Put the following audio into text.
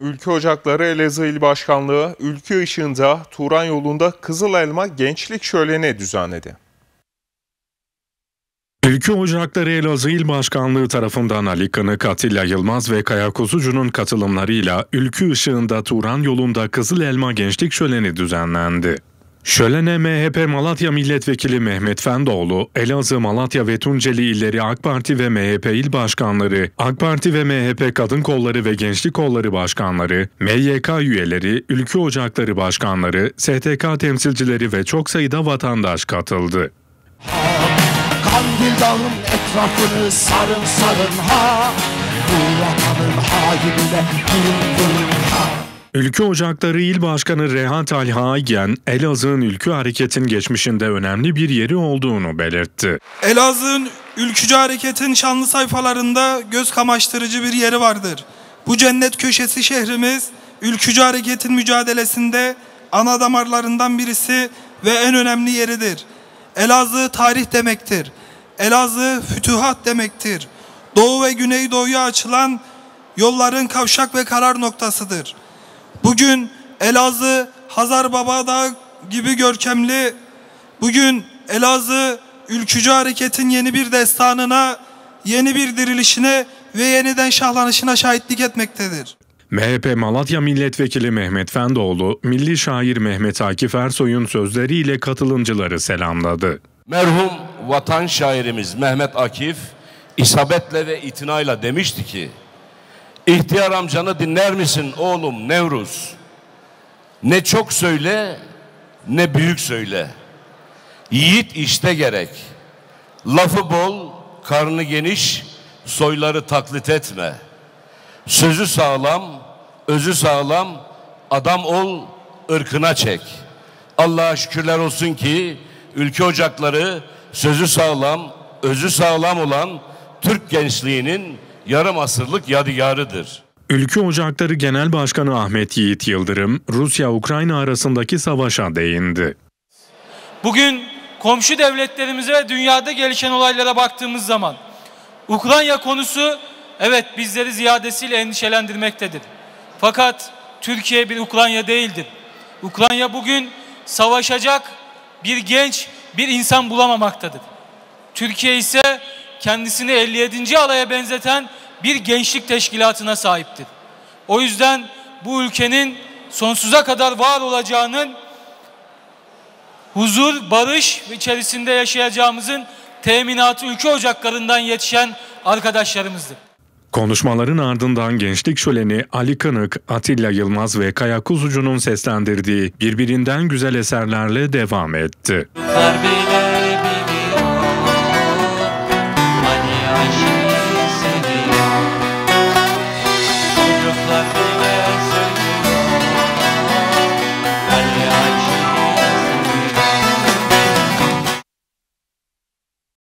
Ülke Ocakları Elazığ İl Başkanlığı, ülke ışığında Turan yolunda Kızıl Elma Gençlik Şöleni düzenledi. Ülke Ocakları Elazığ İl Başkanlığı tarafından Ali Kınık, Atilla Yılmaz ve Kaya Kuzucu'nun katılımlarıyla ülke ışığında Turan yolunda Kızıl Elma Gençlik Şöleni düzenlendi. Şölene MHP Malatya Milletvekili Mehmet Fendoğlu, Elazığ, Malatya ve Tunceli illeri AK Parti ve MHP il başkanları, AK Parti ve MHP Kadın Kolları ve Gençlik Kolları başkanları, MYK üyeleri, Ülke Ocakları başkanları, STK temsilcileri ve çok sayıda vatandaş katıldı. Kandil Dağı'nın etrafını sarın sarın ha, bu vatanın hainine vurun ha. Ülke Ocakları İl Başkanı Reha Talha Aygen, Elazığ'ın ülkü hareketin geçmişinde önemli bir yeri olduğunu belirtti. Elazığ'ın ülkücü hareketin şanlı sayfalarında göz kamaştırıcı bir yeri vardır. Bu cennet köşesi şehrimiz, ülkücü hareketin mücadelesinde ana damarlarından birisi ve en önemli yeridir. Elazığ tarih demektir. Elazığ fütühat demektir. Doğu ve Güneydoğu'ya açılan yolların kavşak ve karar noktasıdır. Bugün Elazığ, Hazar Babadağ gibi görkemli, bugün Elazığ, ülkücü hareketin yeni bir destanına, yeni bir dirilişine ve yeniden şahlanışına şahitlik etmektedir. MHP Malatya Milletvekili Mehmet Fendoğlu, milli şair Mehmet Akif Ersoy'un sözleriyle katılımcıları selamladı. Merhum vatan şairimiz Mehmet Akif, isabetle ve itinayla demişti ki, İhtiyar amcanı dinler misin oğlum Nevruz? Ne çok söyle, ne büyük söyle. Yiğit işte gerek. Lafı bol, karnı geniş, soyları taklit etme. Sözü sağlam, özü sağlam, adam ol, ırkına çek. Allah'a şükürler olsun ki Ülke Ocakları sözü sağlam, özü sağlam olan Türk gençliğinin yarım asırlık yadigarıdır. Ülke Ocakları Genel Başkanı Ahmet Yiğit Yıldırım, Rusya-Ukrayna arasındaki savaşa değindi. Bugün komşu devletlerimize ve dünyada gelişen olaylara baktığımız zaman Ukrayna konusu evet bizleri ziyadesiyle endişelendirmektedir. Fakat Türkiye bir Ukrayna değildir. Ukrayna bugün savaşacak bir genç, bir insan bulamamaktadır. Türkiye ise kendisini 57. alaya benzeten bir gençlik teşkilatına sahiptir. O yüzden bu ülkenin sonsuza kadar var olacağının, huzur, barış içerisinde yaşayacağımızın teminatı Ülke Ocaklarından yetişen arkadaşlarımızdır. Konuşmaların ardından Gençlik Şöleni Ali Kınık, Atilla Yılmaz ve Kaya Kuzucu'nun seslendirdiği birbirinden güzel eserlerle devam etti. Hani